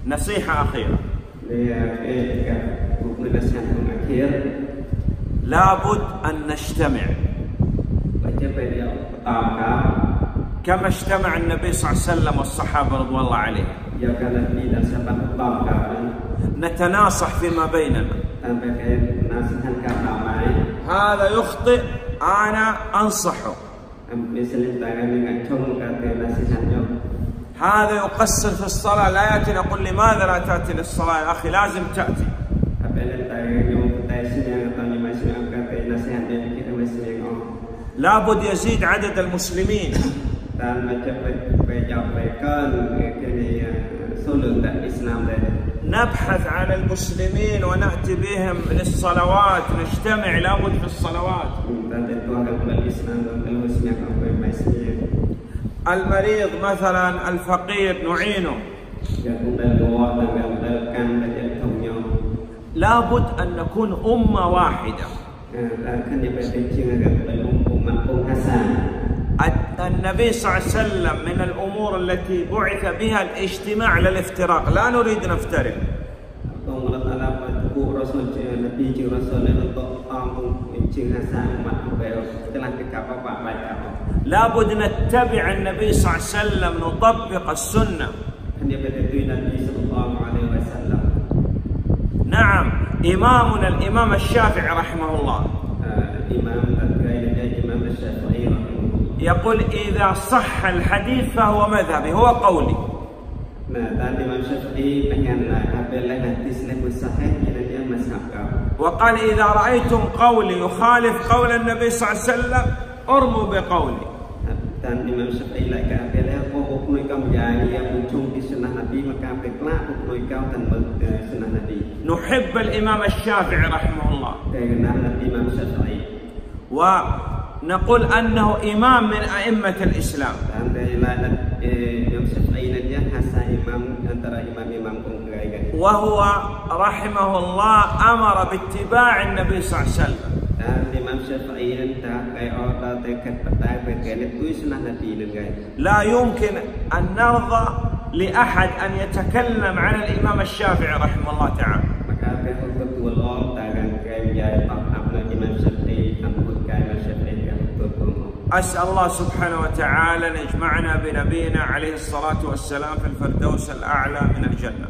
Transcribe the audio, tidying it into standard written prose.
نصيحة أخيرة. لابد أن نجتمع كما اجتمع النبي صلى الله عليه وسلم والصحابة رضوان الله عليهم. نتناصح فيما بيننا. هذا يخطئ أنا أنصحه، هذا يقصر في الصلاة لا يأتي، نقول لماذا لا تأتي للصلاة يا أخي؟ لازم تأتي. لابد يزيد عدد المسلمين. نبحث عن المسلمين ونأتي بهم للصلوات، نجتمع لابد في الصلوات. المريض مثلا، الفقير نعينه. لابد أن نكون أمة واحدة. النبي صلى الله عليه وسلم من الأمور التي بعث بها الاجتماع للافتراق، لا نريد نفترق. لابد نتبع النبي صلى الله عليه وسلم، نطبق السنة. نعم، إمامنا الإمام الشافعي رحمه الله يقول إذا صح الحديث فهو مذهبي، هو قولي. وقال إذا رأيتم قولي يخالف قول النبي صلى الله عليه وسلم ارموا بقولي. نحب الإمام الشافعي رحمه الله، ونقول أنه إمام من أئمة الإسلام، وهو رحمه الله أمر باتباع النبي صلى الله عليه وسلم. لا يمكن أن نرضى لأحد أن يتكلم عن الإمام الشافعي رحمه الله تعالى. أسأل الله سبحانه وتعالى أن يجمعنا بنبينا عليه الصلاة والسلام في الفردوس الأعلى من الجنة.